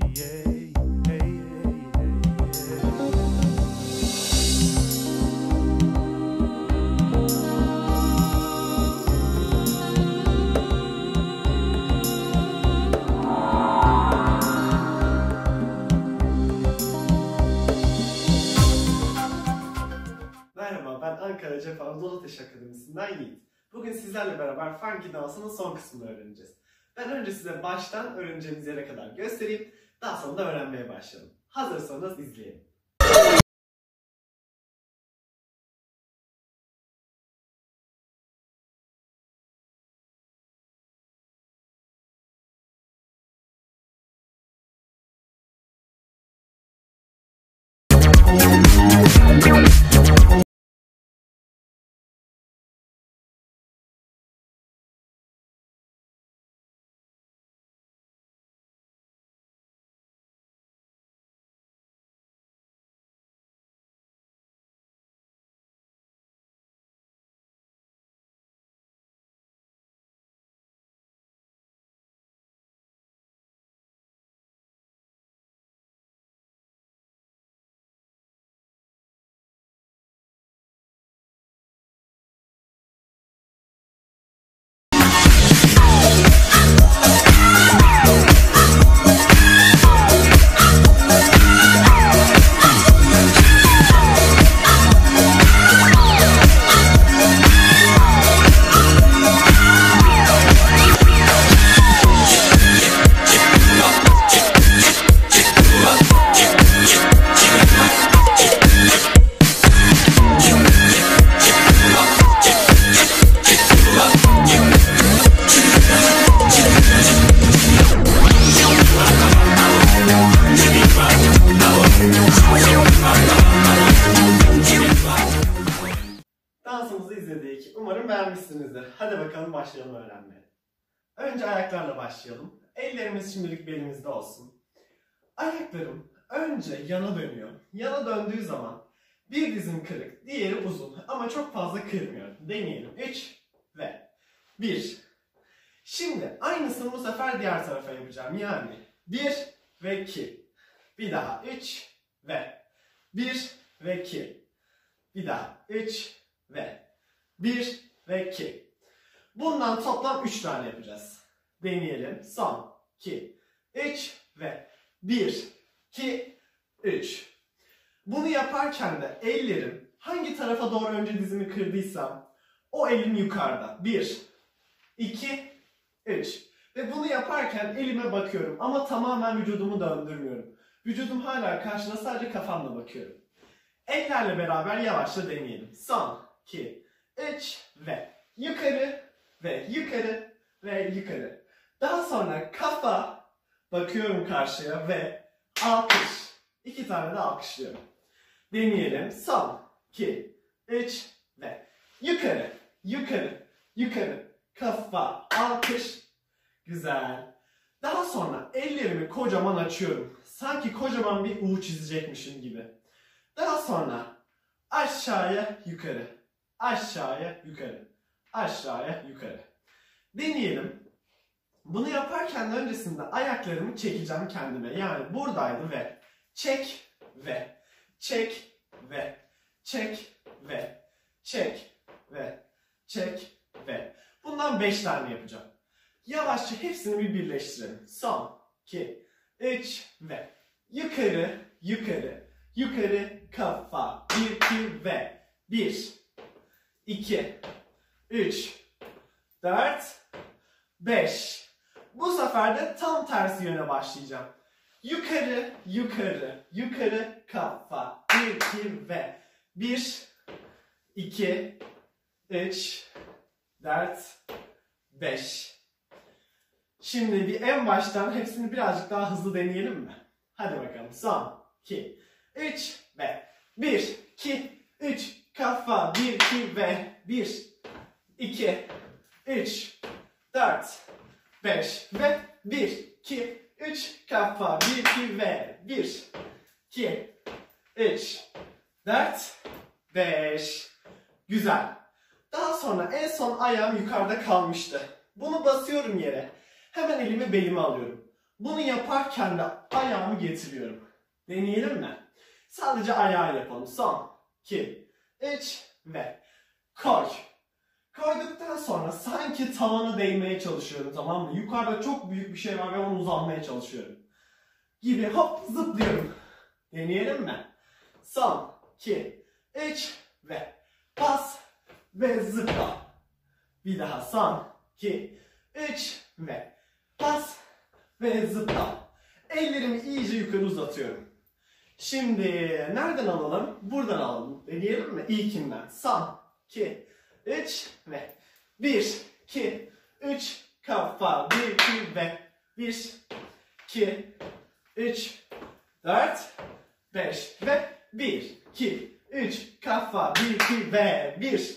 Merhaba, ben Ankara Cep Anadolu Ateş Akademisi'nden Yiğit. Bugün sizlerle beraber funky dansının son kısmını öğreneceğiz. Ben önce size baştan öğreneceğimiz yere kadar göstereyim, daha sonra da öğrenmeye başlayalım. Hazırsanız izleyelim. Dansımızı izledik. Umarım beğenmişsinizdir. Hadi bakalım başlayalım öğrenmeye. Önce ayaklarla başlayalım. Ellerimiz şimdilik belimizde olsun. Ayaklarım önce yana dönüyor. Yana döndüğü zaman bir dizim kırık, diğeri uzun ama çok fazla kırmıyor. Deneyelim. 3 ve 1. Şimdi aynısını bu sefer diğer tarafa yapacağım. Yani 1 ve 2. Bir daha 3 ve 1 ve 2. Bir daha 3 ve 1 ve 2. Bundan toplam 3 tane yapacağız. Deneyelim. Son 2, 3 ve 1, 2, 3. Bunu yaparken de ellerim hangi tarafa doğru önce dizimi kırdıysam o elim yukarıda. 1, 2, 3. Ve bunu yaparken elime bakıyorum ama tamamen vücudumu döndürmüyorum. Vücudum hala karşıda, sadece kafamla bakıyorum. Ellerle beraber yavaşça deneyelim. Son 2, 3 ve yukarı ve yukarı ve yukarı. Daha sonra kafa, bakıyorum karşıya ve alkış. 2 tane de alkışlıyorum. Deneyelim. Son 2, 3 ve yukarı, yukarı, yukarı. Kafa, alkış. Güzel. Daha sonra ellerimi kocaman açıyorum. Sanki kocaman bir U çizecekmişim gibi. Daha sonra aşağıya yukarı, aşağıya yukarı, aşağıya yukarı. Deneyelim. Bunu yaparken de öncesinde ayaklarımı çekeceğim kendime. Yani buradaydı ve çek ve çek ve çek ve çek ve çek ve. Bundan 5 tane yapacağım. Yavaşça hepsini bir birleştirelim. Son 2, 3 ve yukarı, yukarı. Yukarı, kafa, 1, 2 ve 1, 2, 3, 4, 5. Bu sefer de tam tersi yöne başlayacağım. Yukarı, yukarı, yukarı, kafa, 1, 2 ve 1, 2, 3, 4, 5. Şimdi bir en baştan hepsini birazcık daha hızlı deneyelim mi? Hadi bakalım. Son 2, 3 ve 1, 2, 3, kafa, 1, 2 ve 1, 2, 3, 4, 5 ve 1, 2, 3, kafa, 1, 2 ve 1, 2, 3, 4, 5. Güzel. Daha sonra en son ayağım yukarıda kalmıştı. Bunu basıyorum yere. Hemen elimi belime alıyorum. Bunu yaparken de ayağımı getiriyorum. Deneyelim mi? Sadece ayağı yapalım. Son, 2, 3 ve koy. Koyduktan sonra sanki tavana değmeye çalışıyorum, tamam mı? Yukarıda çok büyük bir şey var ve onu uzanmaya çalışıyorum. Gibi hop zıplıyorum. Deneyelim mi? Son, 2, 3 ve bas ve zıpla. Bir daha son, 2, 3 ve bas ve zıpla. Ellerimi iyice yukarı uzatıyorum. Şimdi nereden alalım? Buradan alalım. Deneyelim mi? İlkinden. Son, 2, 3 ve 1, 2, 3 kafa 1, 2 ve 1, 2, 3, 4, 5 ve 1, 2, 3 kafa 1, 2 ve 1,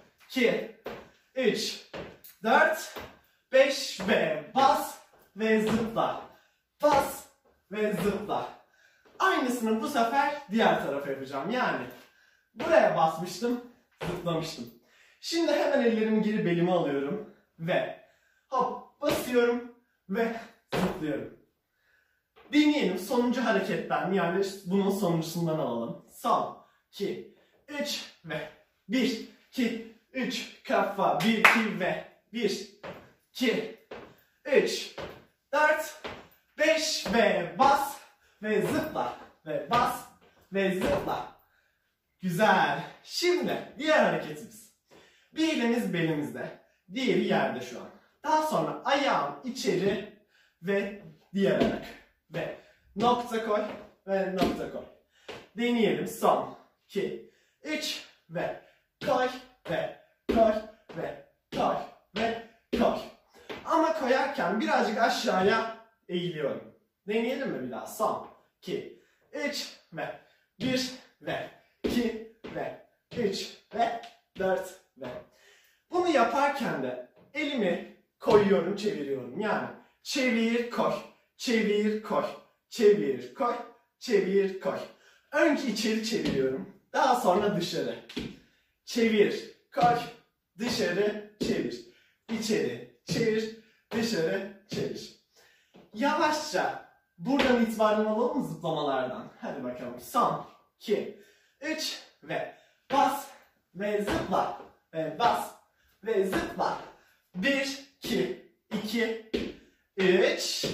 2, 3, 4, 5 ve bas ve zıpla. Bas ve zıpla. Aynısını bu sefer diğer tarafa yapacağım. Yani buraya basmıştım, zıplamıştım. Şimdi hemen ellerimi geri belime alıyorum ve hop basıyorum ve zıplıyorum. Deneyelim sonuncu hareketten, yani bunun sonuncusundan alalım. Son, 2, 3 ve 1, 2, 3 kafa 1, 2 ve 1, 2, 3, 4, 5 ve bas ve zıpla ve bas ve zıpla. Güzel. Şimdi diğer hareketimiz. Bir elimiz belimizde, diğeri yerde şu an. Daha sonra ayağım içeri ve diğer ayak. Ve nokta koy ve nokta koy. Deneyelim. Son, 2, 3 ve koy ve koy ve koy ve koy. Ama koyarken birazcık aşağıya eğiliyorum. Deneyelim mi bir daha? Son, 2, 3 ve 1 ve 2 ve 3 ve 4 ve. Bunu yaparken de elimi koyuyorum, çeviriyorum. Yani çevir, koy, çevir, koy, çevir, koy, çevir, koy. Önce içeri çeviriyorum. Daha sonra dışarı. Çevir, koy, dışarı, çevir. İçeri, çevir, dışarı, çevir. Yavaşça buradan itibaren alalım mı zıplamalardan? Hadi bakalım. Son, 2, 3 ve bas ve zıpla ve bas ve zıpla. 1, 2, 2, 3,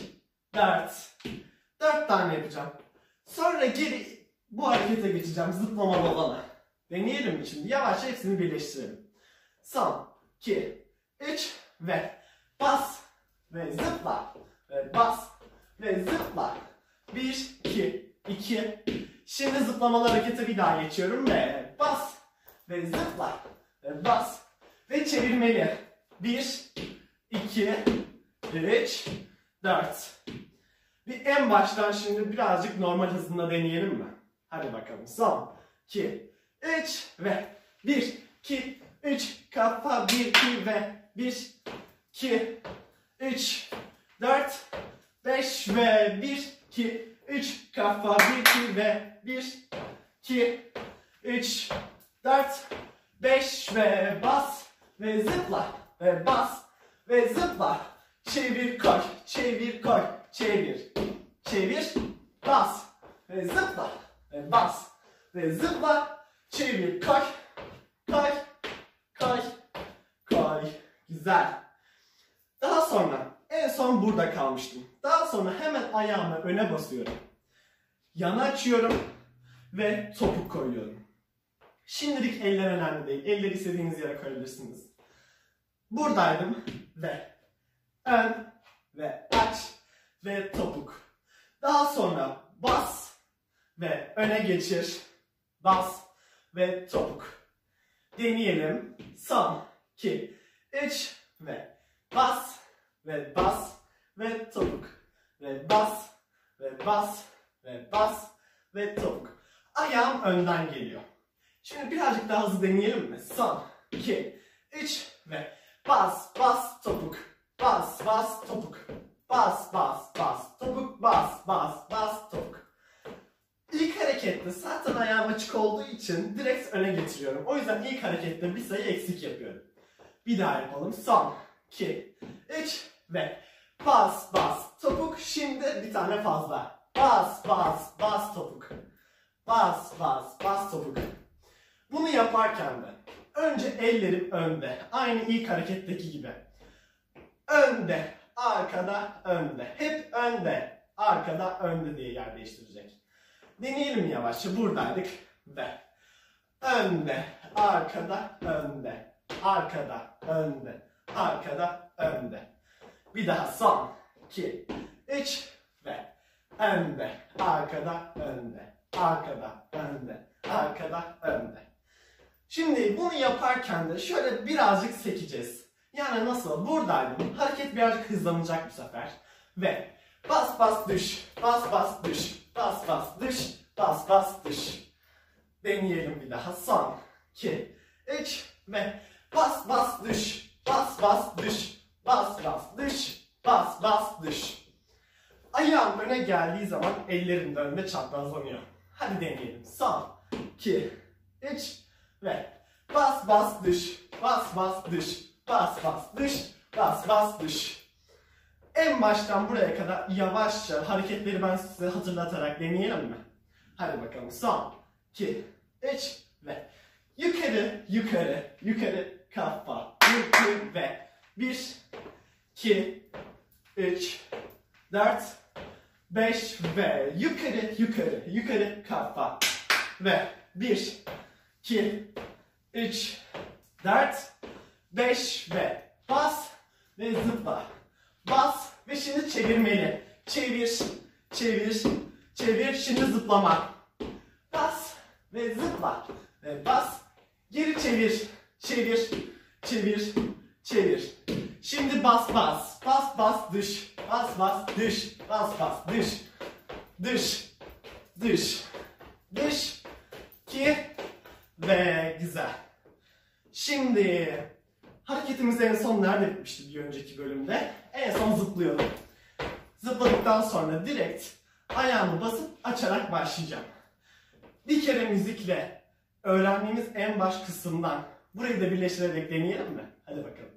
4. 4 tane yapacağım. Sonra geri bu harekete geçeceğim, zıplamalı olana. Deneyelim mi şimdi? Yavaşça hepsini birleştirelim. Son, 2, 3 ve bas ve zıpla ve bas ve zıpla. 1, 2, 2. Şimdi zıplamalı harekete bir daha geçiyorum ve bas ve zıpla ve bas ve çevirmeli. 1, 2, 3, 4. Bir en baştan şimdi birazcık normal hızında deneyelim mi? Hadi bakalım. Son, 2, 3 ve 1, 2, 3 kafa 1, 2 ve 1, 2, 3, 4, 5 ve 1, 2, 3 kafa 1, 2 ve 1, 2, 3, 4, 5 ve bas ve zıpla ve bas ve zıpla. Çevir, koy, çevir, koy, çevir. Çevir, bas ve zıpla ve bas ve zıpla. Çevir, koy, koy, koy, koy. Güzel. Daha sonra en son burada kalmıştım. Daha sonra hemen ayağımı öne basıyorum. Yana açıyorum ve topuk koyuyorum. Şimdilik eller önemli değil. Elleri istediğiniz yere koyabilirsiniz. Buradaydım ve ön ve aç ve topuk. Daha sonra bas ve öne geçir. Bas ve topuk. Deneyelim. Son, 2, 3 ve bas ve bas ve topuk. Ve bas ve bas ve bas ve topuk. Ayağım önden geliyor. Şimdi birazcık daha hızlı deneyelim mi? Son, 2, 3 ve bas, bas, topuk. Bas, bas, topuk. Bas, bas, bas, topuk. Bas, bas, bas, topuk. İlk harekette zaten ayağım açık olduğu için direkt öne getiriyorum. O yüzden ilk harekette bir sayı eksik yapıyorum. Bir daha yapalım. Son, 2, 3 ve bas, bas, topuk, şimdi bir tane fazla. Bas, bas, bas topuk. Bas, bas, bas topuk. Bunu yaparken de önce ellerim önde. Aynı ilk hareketteki gibi. Önde, arkada, önde. Hep önde, arkada, önde diye yer değiştirecek. Deneyelim yavaşça. Buradaydık ve önde, arkada, önde. Arkada, önde. Arkada, önde. Bir daha son. 2, 3 ve önde, arkada, önde. Arkada, önde. Arkada, önde. Şimdi bunu yaparken de şöyle birazcık sekeceğiz. Yani nasıl? Buradaydım. Hareket birazcık hızlanacak bu sefer. Ve bas bas düş. Bas bas düş. Bas bas düş. Bas bas düş. Deneyelim bir daha. Son. 2, 3 ve bas bas düş. Bas bas düş. Bas bas düş. Bas bas düş. Ayağım öne geldiği zaman ellerim de önde çaprazlanıyor. Hadi deneyelim. Son. 2, 3 ve bas bas düş. Bas bas düş. Bas bas düş. Bas bas düş. En baştan buraya kadar yavaşça hareketleri ben size hatırlatarak deneyelim mi? Hadi bakalım. Son. 2, 3 ve yukarı, yukarı, yukarı, kafa, yukarı ve 1, 2, 3, 4, 5 ve yukarı, yukarı, yukarı, kafa ve 1, 2, 3, 4, 5 ve bas ve zıpla. Bas ve şimdi çevirmeli. Çevir, çevir, çevir. Şimdi zıplama. Bas ve zıpla. Ve bas, geri çevir, çevir, çevir, çevir. Şimdi bas bas. Bas bas düş. Bas bas düş. Bas bas düş. Düş. Düş. Düş. 2 ve güzel. Şimdi hareketimiz en son nerede bitmişti bir önceki bölümde? En son zıplıyordum. Zıpladıktan sonra direkt ayağımı basıp açarak başlayacağım. Bir kere müzikle öğrendiğimiz en baş kısımdan burayı da birleştirerek deneyelim mi? Hadi bakalım.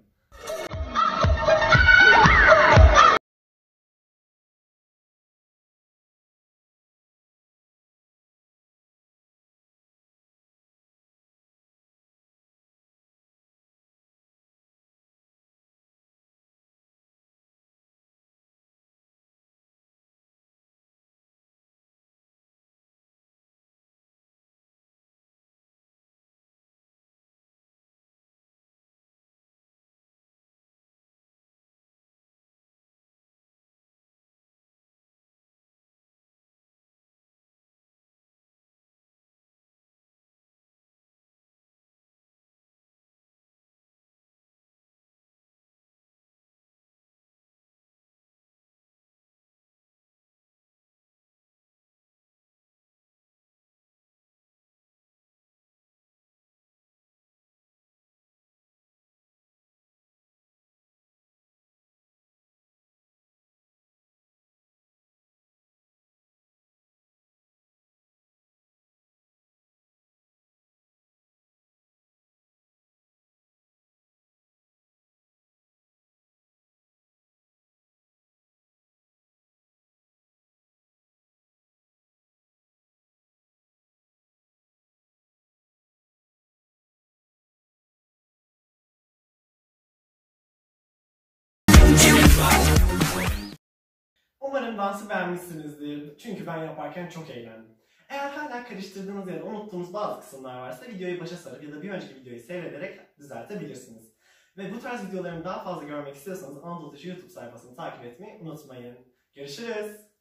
Umarım dansı beğenmişsinizdir. Çünkü ben yaparken çok eğlendim. Eğer hala karıştırdığınız ya da unuttuğunuz bazı kısımlar varsa videoyu başa sarıp ya da bir önceki videoyu seyrederek düzeltebilirsiniz. Ve bu tarz videolarımı daha fazla görmek istiyorsanız Anadolu Taşı YouTube sayfasını takip etmeyi unutmayın. Görüşürüz.